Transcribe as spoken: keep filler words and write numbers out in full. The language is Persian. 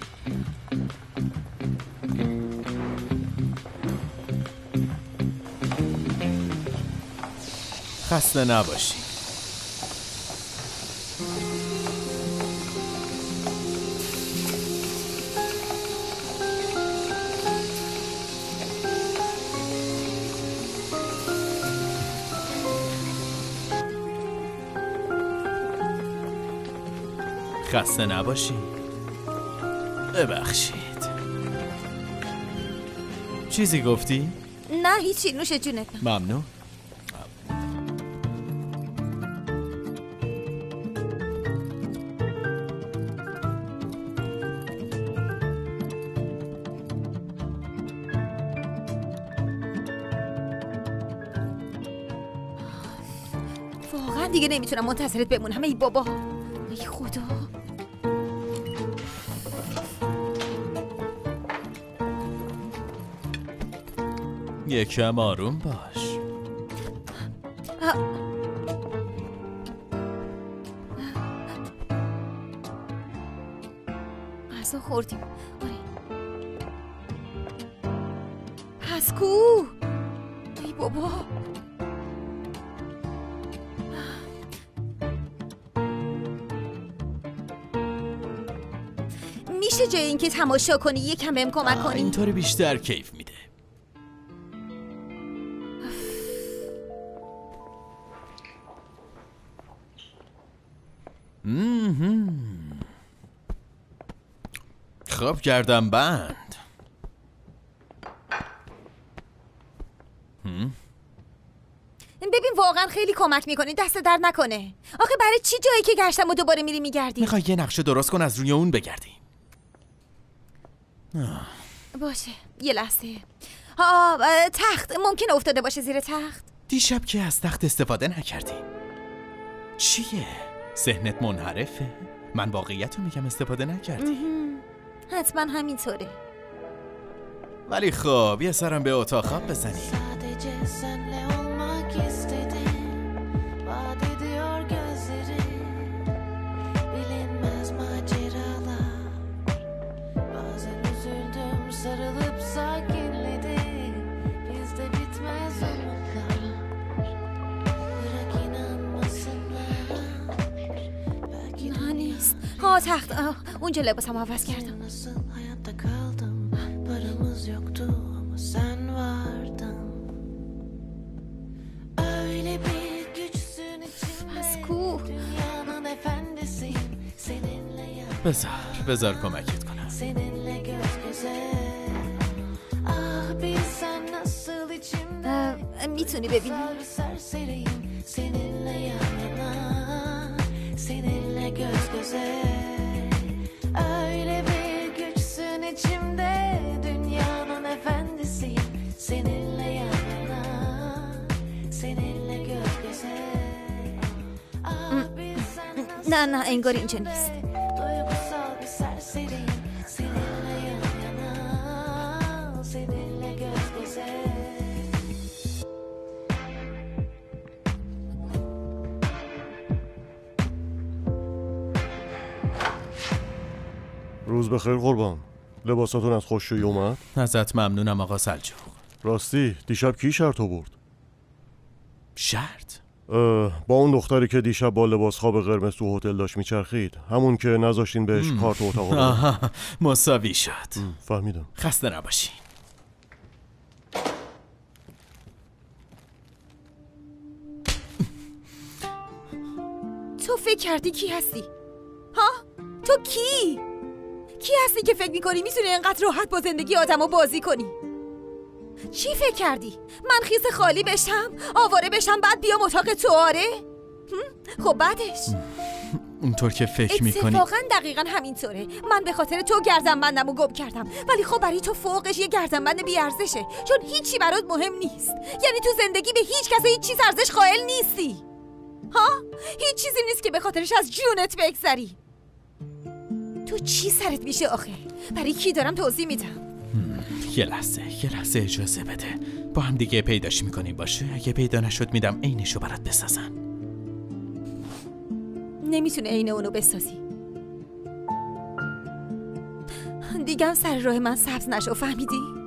خسته نباشی. خسته نباشی. ببخشید. چیزی گفتی؟ نه هیچی، نوش جونت. ممنون. واقعا دیگه نمیتونم منتظرت بمونم. ای بابا، ای خدا. یکم آروم باش. غذا خوردیم. آره. پس کو؟ ای بابا. میشه جای اینکه تماشا کنی یکم بهم کمک کنی؟ اینطوری بیشتر کیف میده. خب کردم بند. ببین واقعا خیلی کمک میکنی، دست درد نکنه. آخه برای چی جایی که گشتم و دوباره میری میگردی؟ میخوای یه نقشه درست کن از روی اون بگردیم. باشه یه لحظه. ها تخت ممکنه افتاده باشه زیر تخت. دیشب که از تخت استفاده نکردی. چیه؟ ذهنت منحرفه؟ من واقعیت رو میگم استفاده نکردی. حتما همینطوره. ولی خب یه سرم به اتاق خواب بزنیم. ها تخت آه. اونجا لباسم عوض کردم. از کو؟ بذار بذار کمکت کنم. میتونی ببینی؟ Öyle bir güçsün içimde, dünyanın efendisiyim. Seninle yan yana, seninle göz göze. Ah bir sen nasıl? نه نه انگار اینجا نیست. Duygusal bir serseriyim. Seninle yan yana, seninle göz göze. روز بخیر قربان. لباساتون از خوش‌جویی اومد؟ ازت ممنونم آقا سلجوق. راستی دیشب کی شرط آورد؟ شرط؟ با اون دختری که دیشب با لباس خواب قرمز تو هتل داشت میچرخید، همون که نذاشتین بهش ام. کارت اتاق بدن. آها مساوی شد. فهمیدم. خسته نباشین. تو فکر کردی کی هستی؟ ها؟ تو کی؟ کی هستی که فکر میکنی میتونی اینقدر راحت با زندگی آدمو بازی کنی؟ چی فکر کردی؟ من خیس خالی بشم؟ آواره بشم بعد بیام اتاق تو؟ آره؟ خب بعدش؟ اونطور که فکر میکنی اتفاقا دقیقا همینطوره. من به خاطر تو گردنبندمو گم کردم، ولی خب برای تو فوقش یه گردنبند بیارزشه، چون هیچی برات مهم نیست. یعنی تو زندگی به هیچ کس هیچ چیز ارزش قائل نیستی. ها؟ هیچ چیزی نیست که به خاطرش از جونت بگذری. تو چی سرت میشه آخه؟ برای کی دارم توضیح میدم؟ یه لحظه یه لحظه اجازه بده. با هم دیگه پیداش میکنیم باشه؟ اگه پیدا نشد میدم عینشو برات بسازن. نمیتونه عین اونو بسازی. دیگم سر راه من سبز نشو، فهمیدی؟